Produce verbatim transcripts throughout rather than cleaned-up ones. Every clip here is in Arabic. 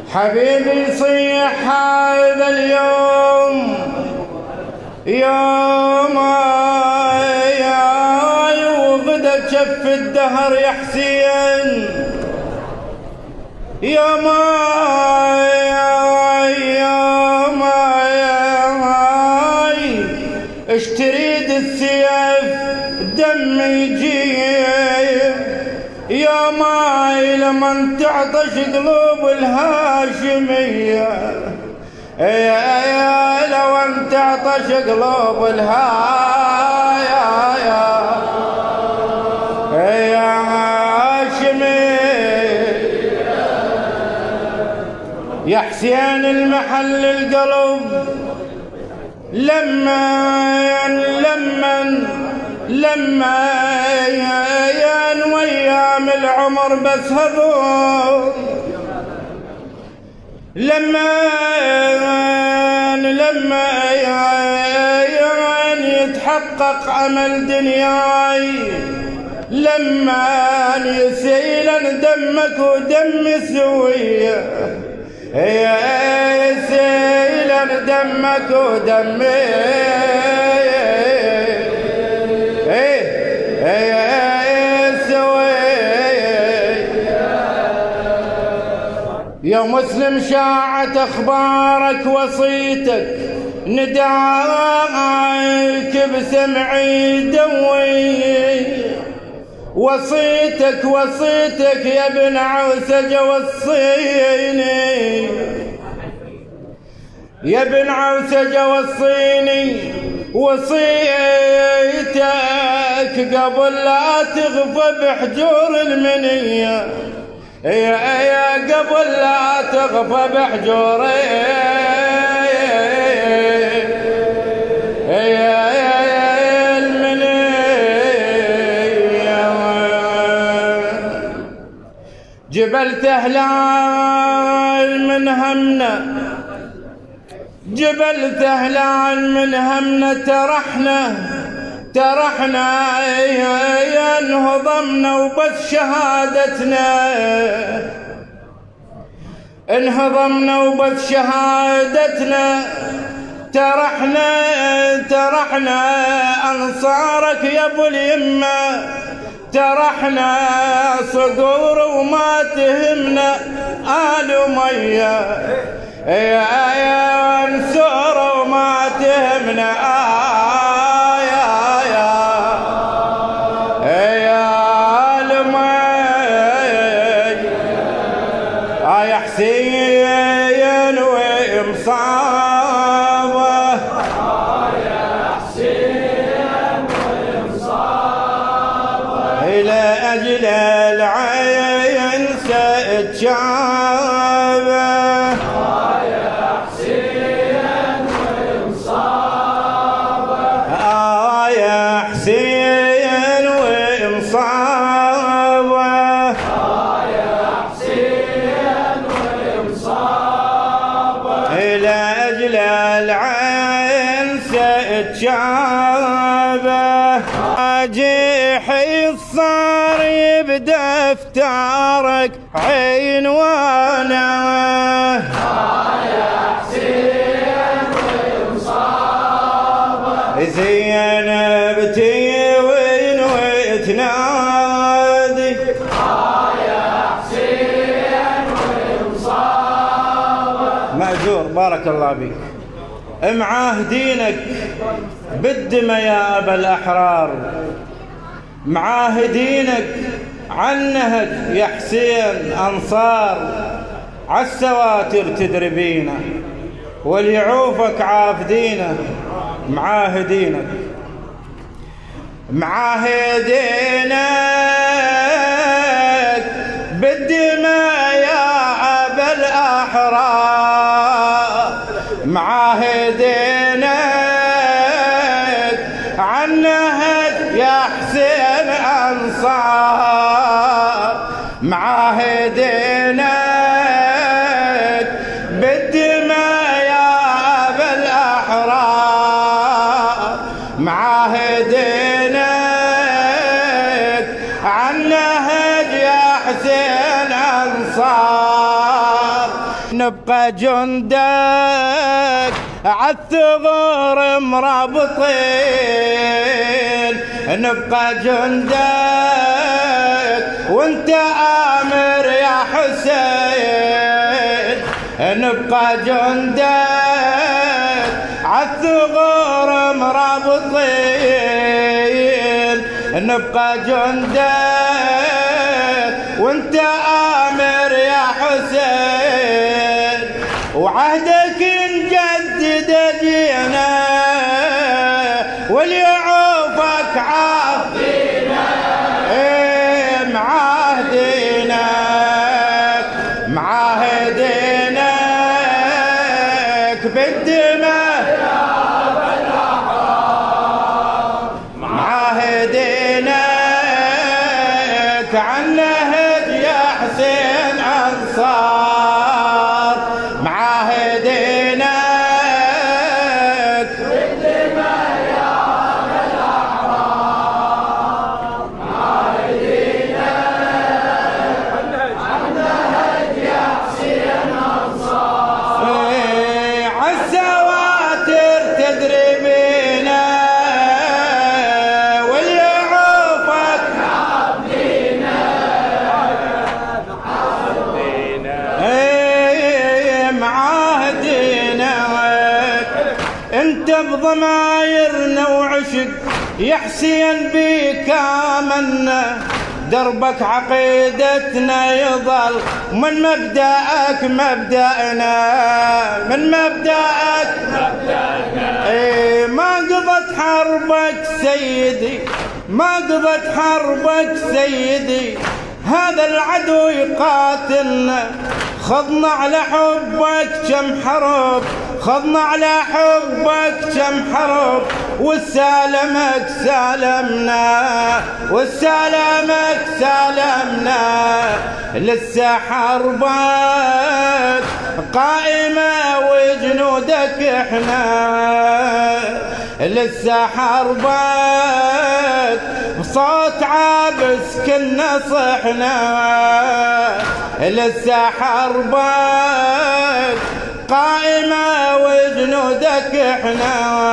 حبيبي صيح هذا اليوم يوم يا وغدا كف الدهر يا حسين يوم يوم اش تريد السيف دم يجيب يا ماي لمن تعطش قلوب الهاشمية يا يا لو ان تعطش قلوب الهايا يا هاشمي يا حسين المحل القلب لما لما لما يا ويام العمر بس هذول لما لما يتحقق امل دنياي لما يسيل دمك ودم سويه يا يسيل دمك ودمي يا مسلم شاعت اخبارك وصيتك نداك بسمعي دوي وصيتك وصيتك يا ابن عوسجة وصيني يا ابن عوسجة وصيني وصيتك قبل لا تغفى بحجور المنية يا يا قبل لا تغفى بحجور جبل تهلال من همنا جبل تهلال من همنا ترحنا ترحنا يا انهضمنا وبس شهادتنا انهضمنا وبس شهادتنا ترحنا ترحنا انصارك يا ابو اليمه ترحنا صقور وما تهمنا آل أمية يا يا انصر وما تهمنا آه يا يا يا آل أمية آه يا حسين ومصابة لأجل العين ستشابه يا حسين ومصابه آه يا حسين ومصابه آه يا حسين ومصابه لأجل العين ستشابه أجيحي الصار يبدأ افتارك عنوانه يا حسين ومصابه زينب تيوين وتنادي يا حسين ومصابه مأجور بارك الله بك معاهدينك بالدمى يا أبا الأحرار معاهدينك عنهك يا حسين أنصار عالسواتر تدربينا وليعوفك عافدينا معاهدينك معاهدينك بالدماء يا أبا الأحرار معاهدينك عنهك يا حسين أنصار معاهدينك بالدماء يا أبا الأحرار معاهدينك عنهك يا حسين أنصار نبقى جندك عالثغور مرابطين، نبقى جندك وانت آمر يا حسين، نبقى جندك عالثغور مرابطين، نبقى جندك وانت آمر يا حسين، وعهدك نجدد جينا وليعوفك عهدنا، ايه معاهدينك معاهدينك بالدماء معاهدينك عن نهج يا حسين أنصار، معاهدينك بالدماء يا أبا الأحرار، معاهدينك عن نهج يا حسين أنصار، عالسواتر تدري بينا وليعوفك عبدينا معاهدينك، انت بضمايرنا وعشق يا حسين بيك آمنا، دربك عقيدتنا يظل من مبدأك مبدأنا، من مبدأك مبدأنا، ايه ما قضت حربك سيدي، ما قضت حربك سيدي، هذا العدو يقاتلنا، خضنا على حبك كم حرب، خضنا على حبك كم حرب، والسالمك سالمنا، والسالمك سالمنا، لسه حربك قائمة وجنودك احنا، لسه حربك بصوت عابس كنا صحنا، لسه حربك قائمة وجنودك احنا،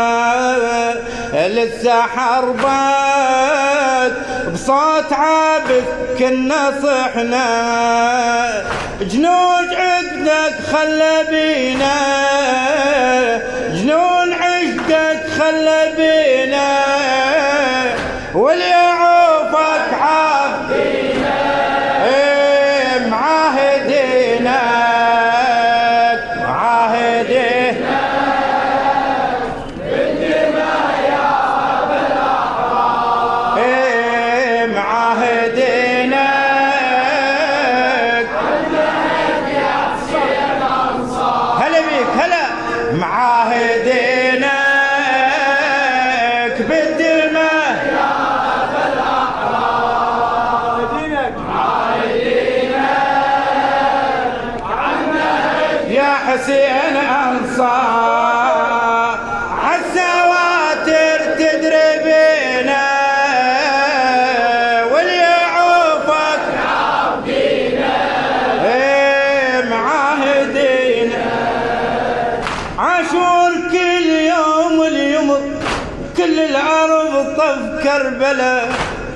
لسه حربك بصوت عابس كنا صحنا، جنود عقدك خلى بينا، جنون عشقك خلى بينا، وليعوفك عبدينا، ايه معاهدينك معاهدينك بالدماء يا أبا الأحرار، ايه معاهدينك عن نهج يا حسين أنصار، هلا بيك هلا، معاهدينك بالدماء يا أبا الأحرار، معاهدينك عن نهج يا حسين أنصار، عالسواتر تدري بينا وليعوفك عبدينا، ايه معاهدينا، عاشور كل يوم اليمر كل الأرض طف كربلاء،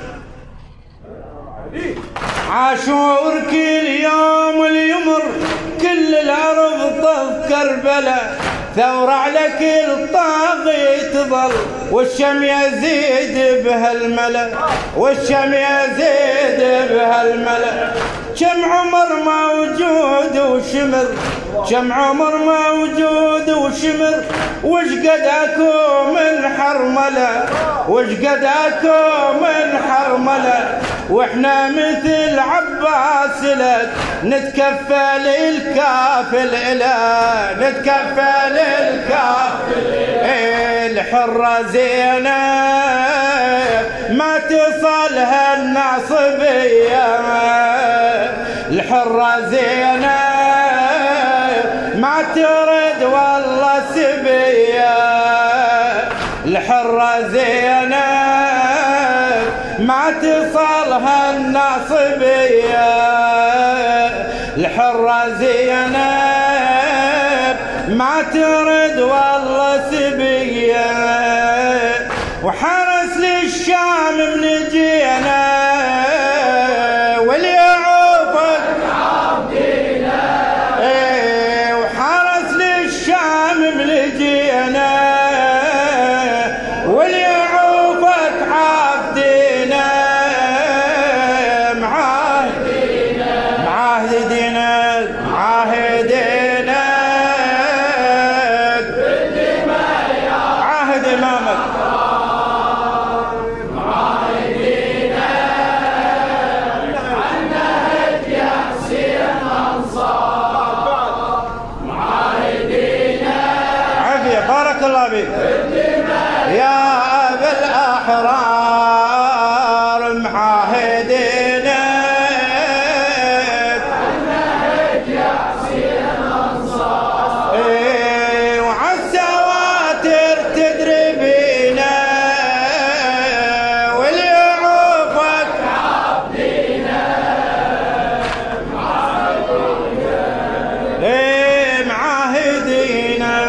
عاشور كل يوم اليمر كل الأرض طف كربلاء، ثورة على كل طاغي تظل والشم يزيد بهالملا، والشم يزيد بهالملا، كم عمر موجود وشمر، كم عمر موجود وشمر، وش قد اكو من حرمله، وش قد اكو من حرمله، واحنا مثل عباس لك نتكفل الكافل إله، نتكفل الكافل إيه، الحرة زينة ما تصلها الناصبية، الحرة زينة ما ترد والله سبية، الحرة زينة ما تصلها الناصبية، الحرة زينة ما ترد والله سبيه وحرس للشام من جينا وليعوفك عبدينا ايه وحرس للشام من جينا وليعوفك عبدينا معاهدينا معاهدينا معاهدينا عاهد امامك بارك الله بك يا أبا الأحرار معاهدينا ايه وعالسواتر تدري بينا وليعوفك عبدينا ايه معاهدينا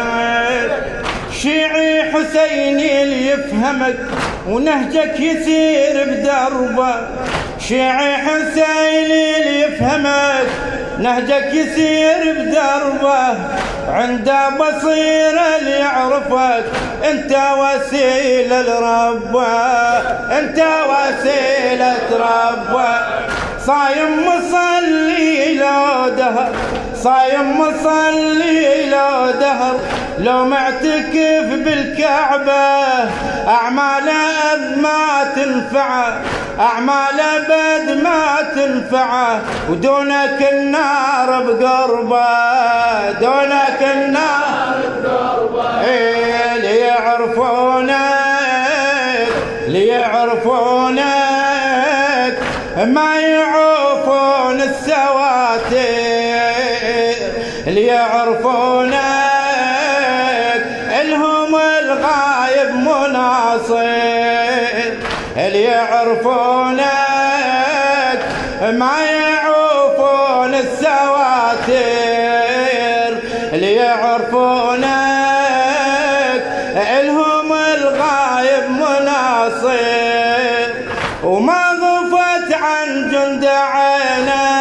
شيعي حسيني اللي يفهمك ونهجك يسير بدربه شيعي حسيني اللي يفهمك نهجك يسير بدربه عنده بصيرة اللي يعرفك انت وسيلة لربه انت وسيلة ربه صايم مصلي لو دهر صايم مصلي لو دهر لو معتكف بالكعبة أعماله ما تنفعه أعماله بد ما تنفعه ودونك النار بقربه دونك النار بقربه إيه ليعرفونك ليعرفونك ما يعوفون السواتر ليعرفونك الهم الغايب مناصر ليعرفونك ما يعوفون السواتر ليعرفونك الهم الغايب مناصر وما غفت عن جند عينه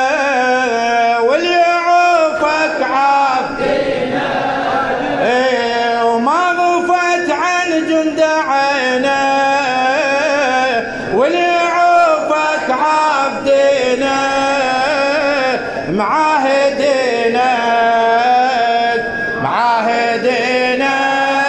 وليعوفك عبدينا ايه وما غفت عن جند عينه وليعوفك عبدينا معاهدينا معاهدينا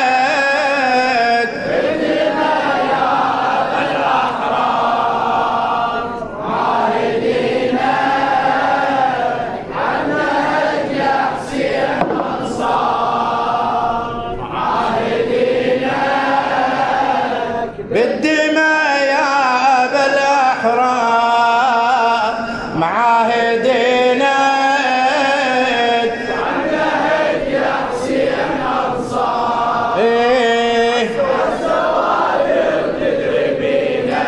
بالدماء يا أبا الأحرار معاهدينا عنك يا حسين أنصار إيه والزوادر تدري بينا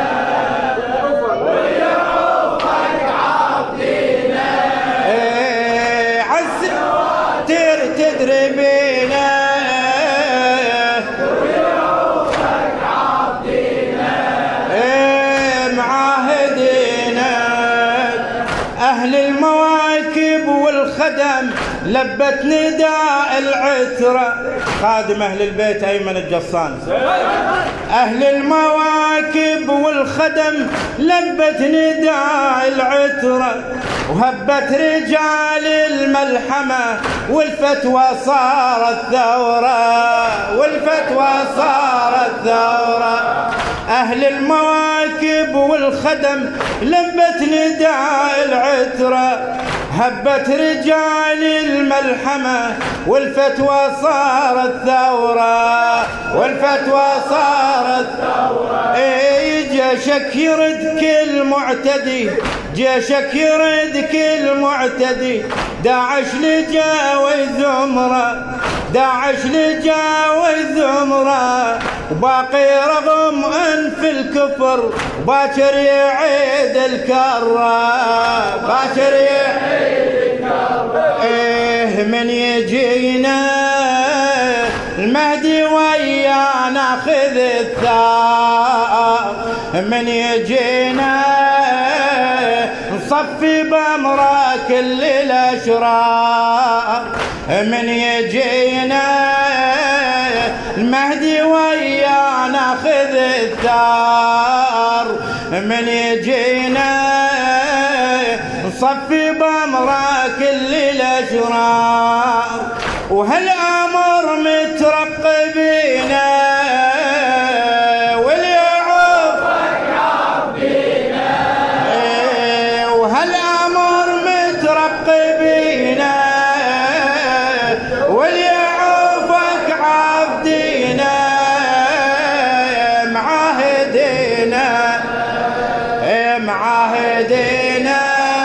وليعوفك عبدينا إيه عالسواتر تدري بينا أهل المواكب والخدم لبت نداء العترة خادم أهل البيت أيمن الجصان أهل المواكب والخدم لبت نداء العترة وهبت رجال الملحمة والفتوى صارت ثورة والفتوى صارت ثورة أهل المواكب والخدم لبت نداء العترة هبت رجال الملحمة والفتوى صارت ثورة والفتوى صارت ثورة إيه جيشك يرد كل معتدي جيشك يرد كل معتدي داعش لجا وزمره داعش لجا وزمره وباقي رغم أنف الكفر باكر يعيد الكرة باكر يعيد الكرة إيه من يجينا المهدي ويا ناخذ الثار، من يجينا نصفي بأمره كل الأشرار، من يجينا المهدي ويا ناخذ الثار، من يجينا نصفي بأمره كل الأشرار. وهالأمر مترقبينا واليعوفك عبدينا، وهالأمر مترقبينا واليعوفك عبدينا، معاهدينا معاهدينا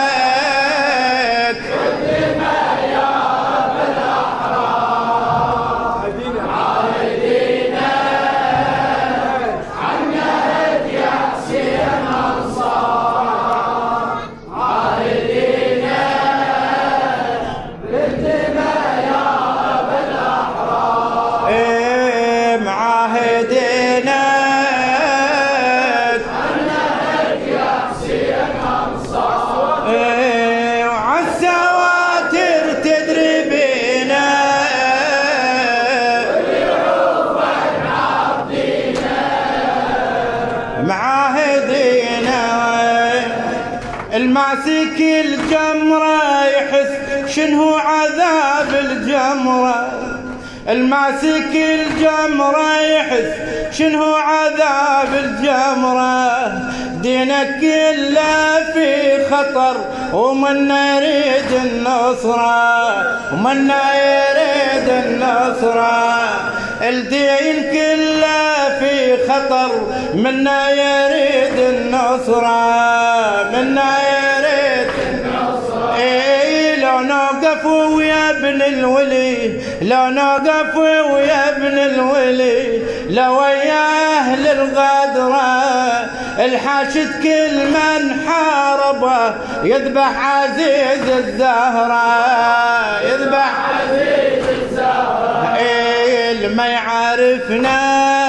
الماسك الجمرة يحس شنو عذاب الجمرة، الماسك الجمرة يحس شنو عذاب الجمرة، دينك كله في خطر ومنا يريد النصرة، ومنا يريد النصرة، الدين كله في خطر منا يريد النصرة، منا يريد النصرة. اي لو نوقف ويا ابن الولي، لو نوقف ويا ابن الولي، لو ويا اهل الغدرة الحاشد كل من حاربه يذبح عزيز الزهرة، يذبح عزيز الزهرة. اي ما يعرفنا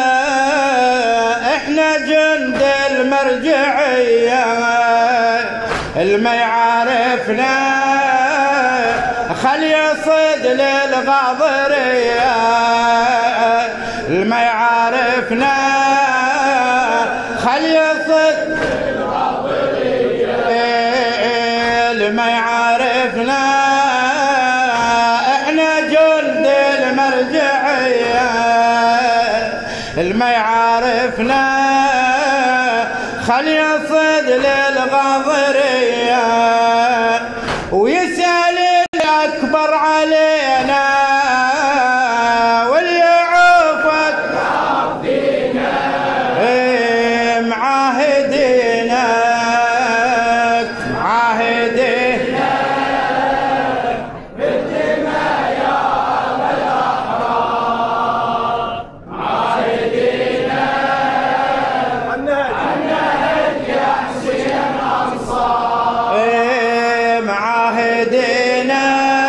احنا جند المرجعية، الما يعرفنا خل يصد للغاضرية، الما يعرفنا خل يصد للغاضرية، الما يعرفنا احنا جند المرجعية، الما يعرفنا خل يصد للغاضرية، ويسأل الأكبر علينا واليعوفك عبدينا، معاهدينا معاهدينا بالدماء يا أبا الأحرار، معاهدينا النهج يا حسين أنصار، معاهدينا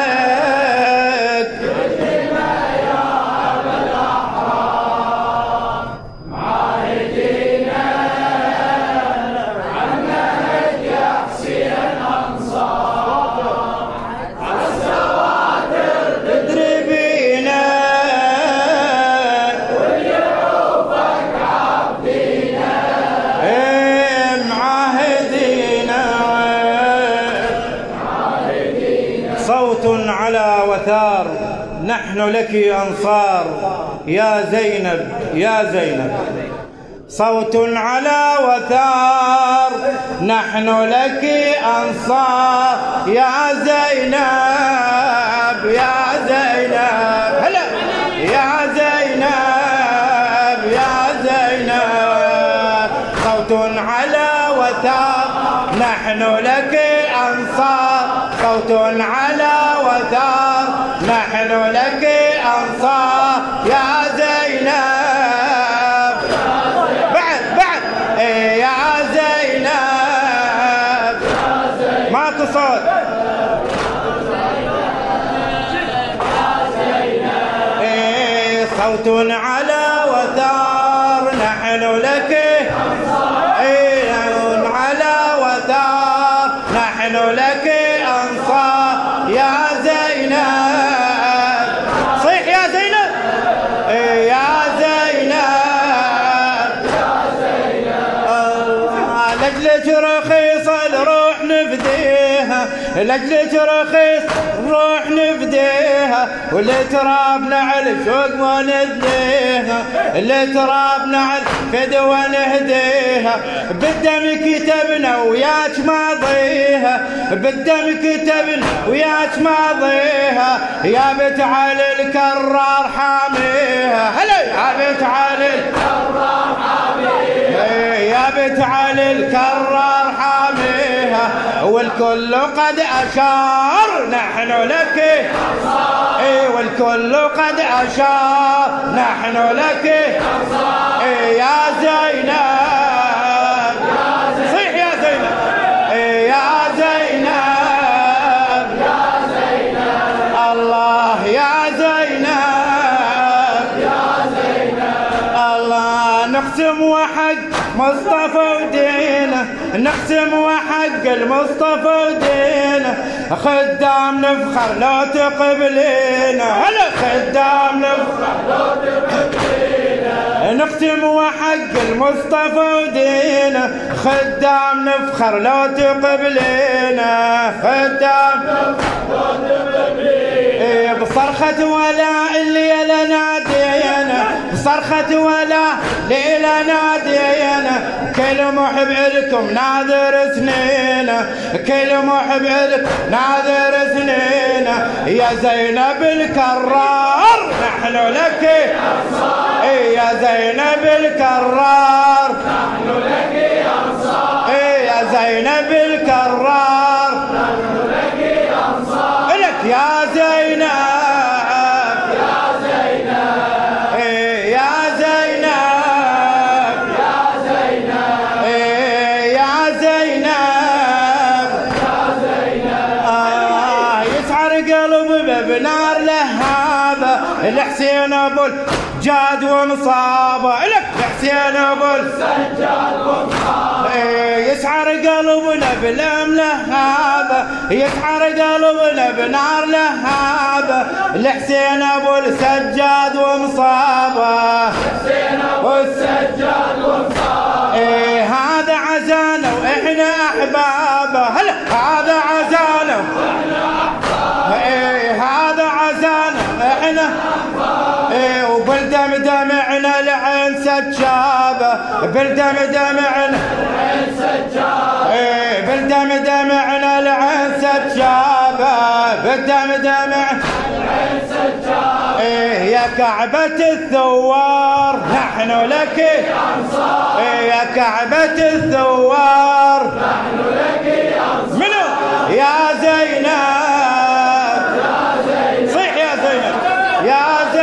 بالدماء يا أبا الأحرار، معاهدينا النهج يا حسين أنصار، عالسواتر تدري بينا واليعوفك عبدينا، معاهدينا صوت على وثار نحن لك أنصار يا زينب يا زينب، صوت على وثار نحن لك أنصار يا زينب يا زينب، هلا يا زينب يا زينب، صوت على وثار نحن لك أنصار، صوت على وثار نحن لك أنصار يا زينب، بعد بعد يا زينب، ماكو صوت صوت على وثار نحن لك أنصار، على وثار نحن لك أنصار يا زينب. صيح يا زينب يا زينب، الله لجلك رخيص الروح نفديها، لجلك رخيص نروح نفديها، والتراب نعل شوق وندليها، التراب نعل فدوى نهديها، بالدم كتبنا وياك ماضيها، بالدم كتبنا وياك ماضيها، يا بنت علي الكرار حاميها. هلا يا بنت علي الكرار حاميها، يا بنت علي الكرار حاميها، والكل قد أشار نحن لك أنصار، اي والكل قد أشار نحن لك أنصار يا زينب. صيح يا زينب يا زينب، يا زينب الله يا زينب، يا زينب الله. نقسم وحق مصطفى ودينه، نقسم وحق المصطفى ودينه، خدام نفخر لو تقبلينا، هلا خدام نفخر لو تقبلينا، نقسم وحق المصطفى ودينه، خدام نفخر لو تقبلينا، خدام نفخر لو تقبلينا، بصرخة ولاء الليلة نادينا، بصرخة ولاء ليلة نادينا، كل محب إلكم ناظر سنينه، كل محب إلكم ناظر سنينه، يا زينب الكرار نحن لك أنصار، يا زينب الكرار نحن لك أنصار، يا زينب الكرار نحن لك أنصار، لك يا زينب يا زينب يا زينب يا زينب يا زينب يا زينب. آه يسعر قلب بنار لهابه، الحسين ابو الجاد ومصابه، لك الحسين ابو السجاد ومصابه، يسعر قلبنا بلم لهابه، يسعر قلبنا بنار لهابه، الحسين ابو السجاد ومصابه، الحسين ابو السجاد ومصابه، ايه هذا عزانا واحنا احبابه، هلا هذا عزانا واحنا احبابه، ايه هذا عزانا احنا احبابه، ايه وبالدم دمعنا العين سجابه، بالدم دمعنا العين سجابه، ايه بالدم دمعنا العين سجابه، بالدم دمعنا العين سجابه، ايه يا كعبة الثوار نحن لك أنصار، ايه يا كعبة الثوار نحن لك أنصار، منو يا زينب يا زينب. صيح يا زينب يا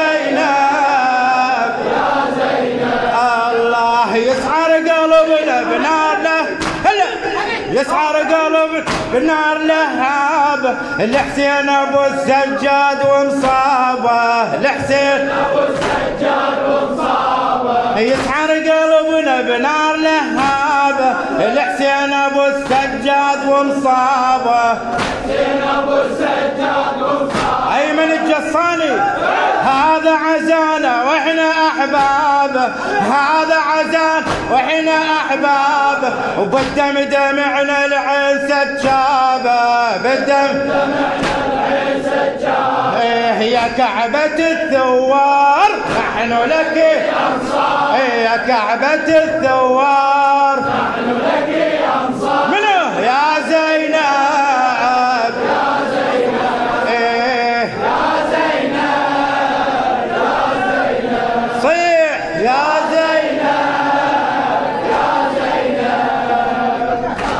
زينب يا زينب. الله يسعر قلبنا بنار له، هلا يسعر قلب بنار لهابه، الحسين ابو السجاد ومصابه، الحسين ابو السجاد ومصابه، يسعر قلبنا بنار لهابه، الحسين ابو السجاد ومصابه، الحسين ابو السجاد ومصابه. ايمن الجصاني هذا عزانا واحنا احبابه، هذا عزان واحنا احبابه، وبالدم دمعنا العين سجابه، بالدم دمعنا العين سجابه، ايه يا كعبة الثوار نحن لك أنصار، ايه يا كعبة الثوار نحن لك أنصار، منو يا زينب يا زينب ايه يا زينب يا زينب. صيح يا زينب يا زينب يا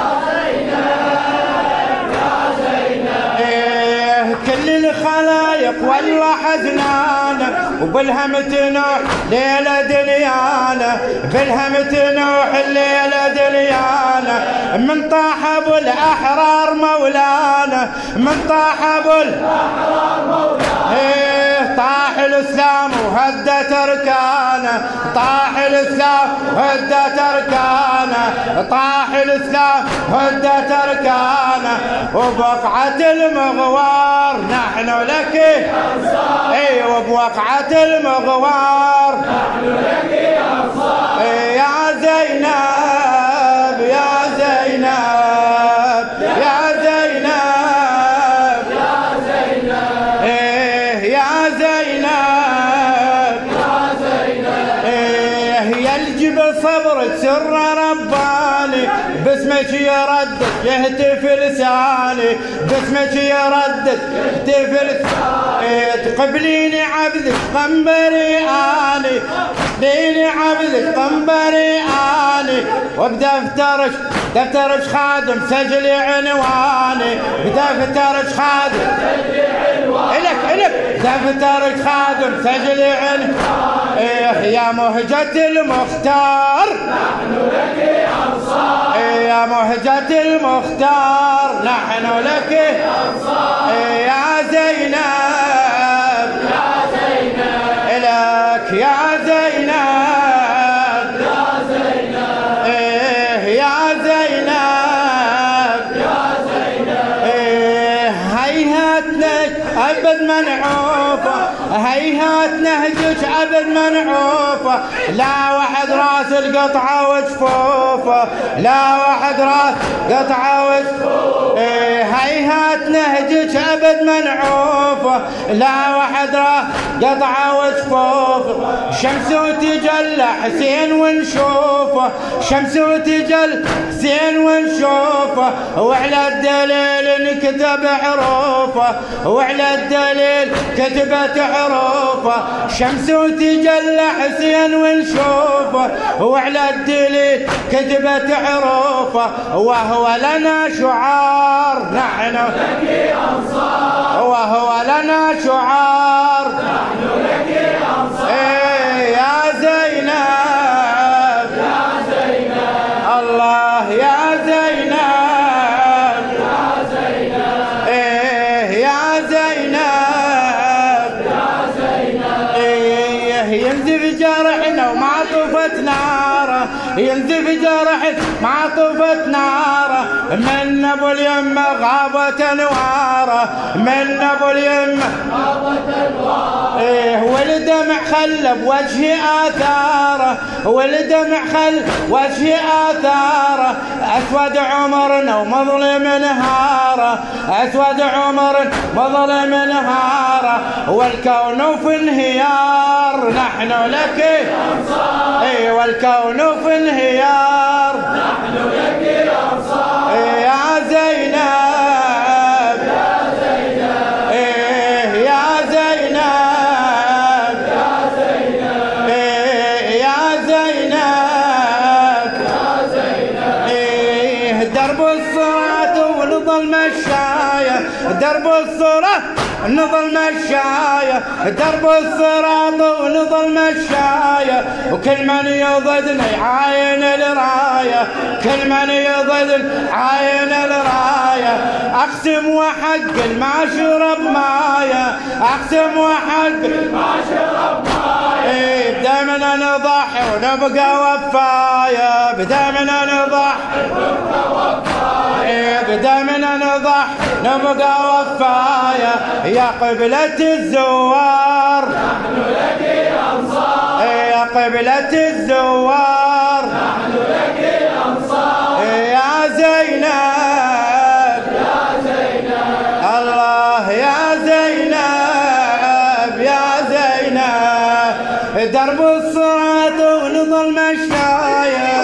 زينب يا زينب. ايه كل الخلايق والله حزنانه، وبالهم تنوح ليلة دنيانا، بالهم تنوح الليلة دنيانا، من طاح ابو الاحرار مولانا، من طاح ابو الاحرار مولانا، ايه طاح الإسلام وهدت أركانه، طاح الإسلام وهدت أركانه، طاح الإسلام وهدت أركانه، وبوقعة المغوار نحن لك أنصار. اي وبوقعة المغوار نحن لك أنصار. يا زينب يا زينب يا زينب يا زينب ايه يا زينب يا زينب ايه يلجب صبرك سر رباني، باسمك يردد يهتف لساني، باسمك يردد يهتف لساني. ايه تقبليني عبدك قنبري اني، ديني عبدك قنبري اني، وبدفترك دفترك خادم سجلي عنواني، بدفترك خادم سجلي عنواني، الك الك دفترك خادم سجلي عنواني. ايه يا مهجة المختار نحن لك أنصار. ايه يا مهجة المختار نحن لك أنصار. ايه يا زينب يا زينب الك يا زينب يا زينب ايه يا زينب يا زينب ايه هيهات لك ابد منعوفه، هيهات نهجك ابد منعوفه، لا واحد راس القطعه وجفوفه، لا واحد راس قطعه وجفوفه. ايه هيهات نهجك ابد منعوفه، لا واحد راس قطعه وجفوفه. شمس وتجلى حسين ونشوفه، شمس وتجلى حسين ونشوفه، وعلى الدليل انكتب حروفه، وعلى الدليل كتبت حروفه. شمس وتجلى حسين ونشوفه، وعلى الدليل كتبت حروفه. وهو لنا شعار نحن لك أنصار، وهو لنا شعار نحن لك أنصار. ايه يا زينب يا زينب الله يا زينب يا زينب ايه يا زينب يا زينب ايه ينزف جرحنا ومعطوفة ناره، ينزف جرحنا معطوفة ناره، من ابو اليمه غابت انواره، من ابو اليمه غابت انواره. ايه والدمع خلى بوجهي اثاره، والدمع خلى وجهي اثاره، اسود عمرنا ومظلم نهاره، اسود عمر مظلم نهاره، والكون في انهيار نحن لك أنصار. اي والكون في انهيار نحن لك أنصار. اي يا زينب يا زينب ايه يا زينب يا زينب ايه يا زينب يا زينب ايه درب الصراط ونظل مشايه، درب الصراط نظل مشايه، درب الصراط ونظل مشايه، وكل من يضدنا يعاين الرايه، كل من يضدنا عاين الرايه. اقسم وحق ما شرب مايه، اقسم وحق ما شرب مايه. ايه بدمنا نضحي ونبقى وفايه، بدمنا نضحي ونبقى وفايه. ايه بدمنا نضحي نبقى وفايه. يا قبلة الزوار نحن لك أنصار، يا قبلة الزوار نحن لك أنصار. يا زينب يا زينب الله يا زينب يا زينب درب الصراط ونظل مشايه،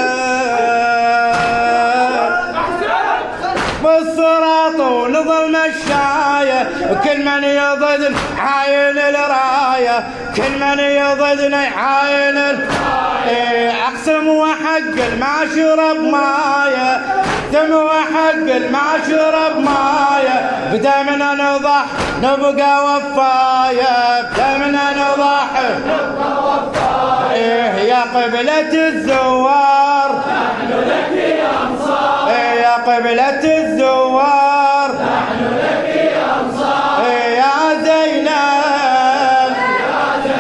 بالصراط ونظل مشايه، كل من يضدن عاين الرايه، كل من يضدن عاين الرايه. اقسم وحق ما شرب مايه، اقسم وحق ما شرب مايه، بدمنا نضح نبقى وفايه، بدمنا نضح نبقى وفايه. يا قبلة الزوار نحن لك أنصار، يا قبلة الزوار نحن لك أنصار. يا زينب يا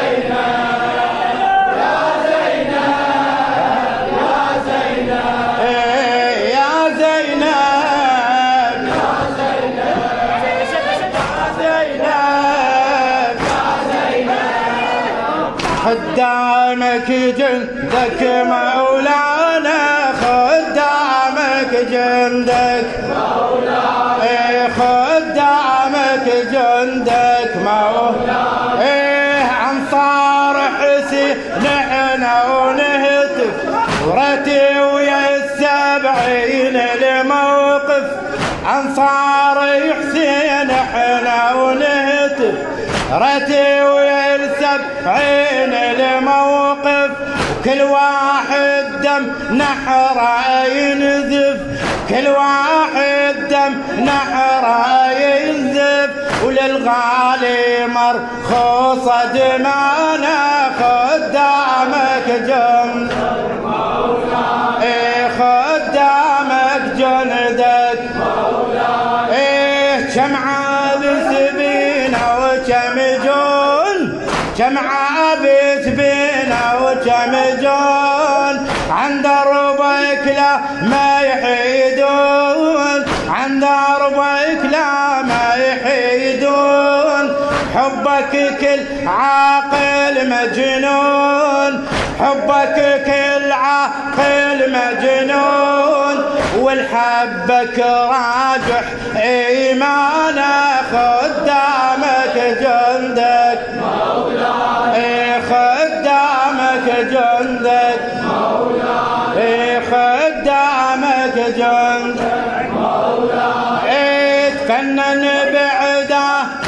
خدامك جندك مولانا خدامك جندك مولانا ايه خدامك جندك مولانا ايه انصار حسين نحنا ونهتف ورتي ويا السبعين الموقف انصار حسين احنا ونهتف رتي ويا السبعين الموقف كل واحد دم نحره ينزف كل واحد دم نحره ينزف وللغالي مرخوصة دمانا خدامك جندك مولانا ايه خدامك جندك مولانا ايه كم عابس بينا وكم جون كم عابس بينا وكم جون عند دربك لا ما يحيدون عند دربك لا ما يحيدون حبك كل عاقل مجنون حبك كل عاقل مجنون والحبك راجح ايمانا خدامك جندك مولانا ايه خدامك جندك مولانا ايه خدامك جندك مولانا ايه تفنن بعده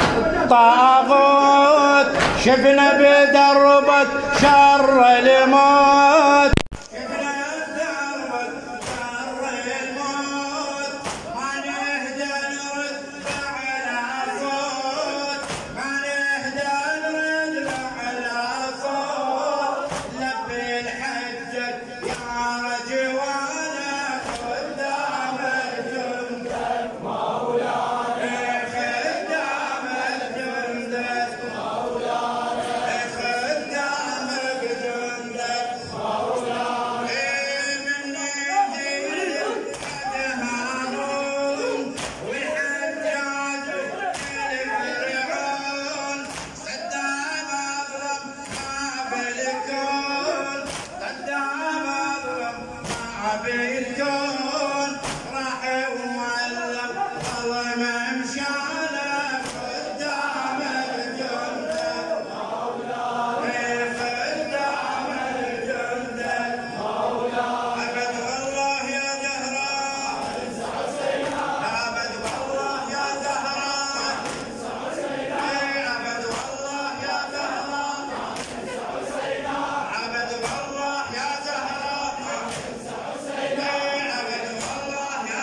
طاغوت شفنا بدربك شر الموت شفنا بدربك شر الموت ما نهدى نرد على صوت ما نهدى نرد على صوت لبي الحجة يا رجوانا خدامك جندك مولانا خدامك جندك مولانا خدامك جندك مولانا من يدير هارون والحجاج الفرعون صدام اظلم ما بالكون صدام اظلم ما بالكون راح ومعلم ظلم مشانا خدامك جندك مولانا خدامك جندك مولانا ابد والله يا زهراء ابد والله يا زهراء ابد والله يا زهراء ابد والله يا زهراء ابد والله يا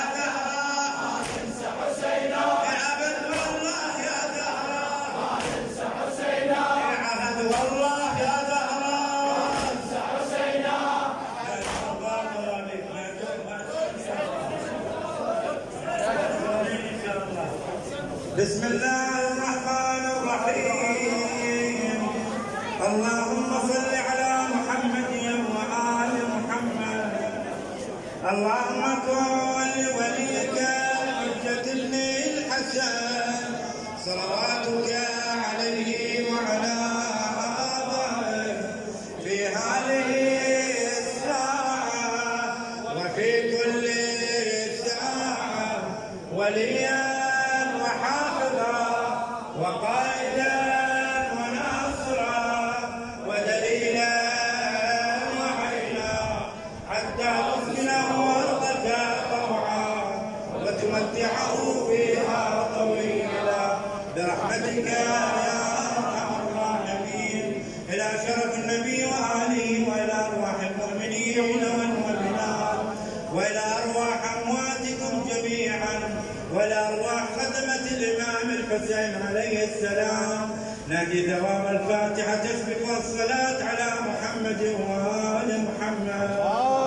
بسم الله الرحمن الرحيم. اللهم صل على محمد وآل محمد. اللهم كن لوليك الحجة ابن الحسن صلواتك عليه وعلى آبائه في هذه الساعة وفي كل ساعة وليا وحافظا وقائدا وناصرا ودليلا وعينا حتى تسكنه أرضك طوعا وتمتعه فيها طويلا برحمتك يا أرحم الراحمين. إلى شرف النبي وآله وإلى أرواح المؤمنين والمؤمنات وإلى أرواح أمواتكم جميعا وإلى أرواح خدمة الإمام الحسين عليه السلام نادي ثواب الفاتحة تسبق الصلاة على محمد وآل محمد.